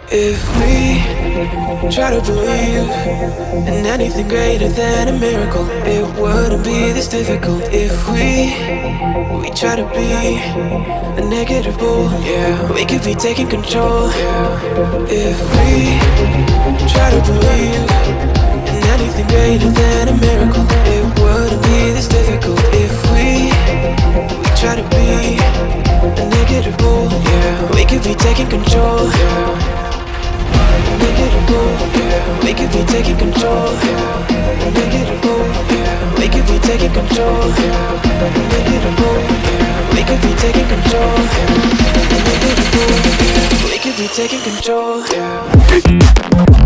If we try to believe in anything greater than a miracle, it wouldn't be this difficult. If we try to be a negative bull, yeah, we could be taking control, yeah. If we try to believe in anything greater than a miracle, it wouldn't be this difficult. If we try to be a negative bull, yeah, we could be taking control, yeah. Negative bull, yeah, we could be taking control, yeah. Negative bull, yeah, we could be taking control, yeah. Negative bull, yeah, we could be taking control, yeah. Negative bull, yeah, we could be taking control, yeah.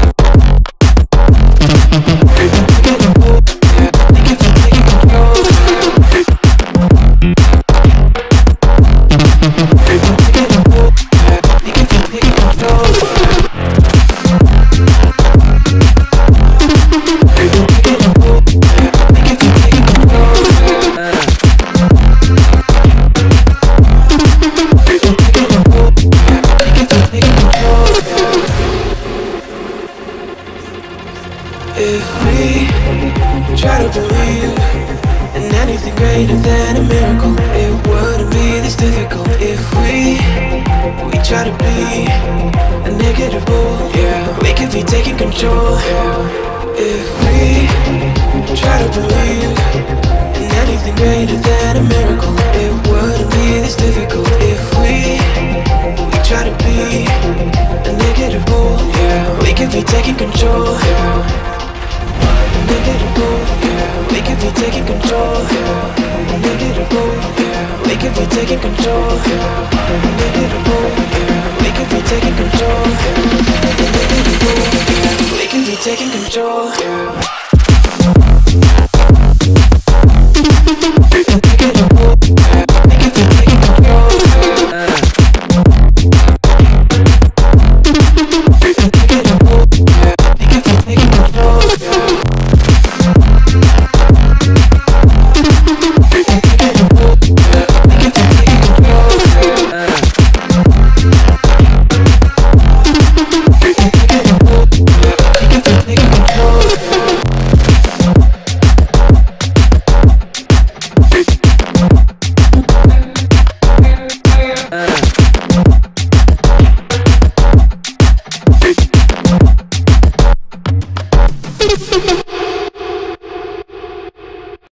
If we try to believe in anything greater than a miracle, it wouldn't be this difficult. If we try to be a negative bull, yeah, we could be taking control, yeah. If we try to believe in anything greater than a miracle, it wouldn't be this difficult. If we try to be a negative bull, yeah, we could be taking control, yeah. Negative bull, yeah, we could be taking control, yeah. Negative bull, yeah, we could be taking control, yeah. Negative bull, yeah, we could be taking control, yeah. Negative bull, yeah, we could be taking control, yeah.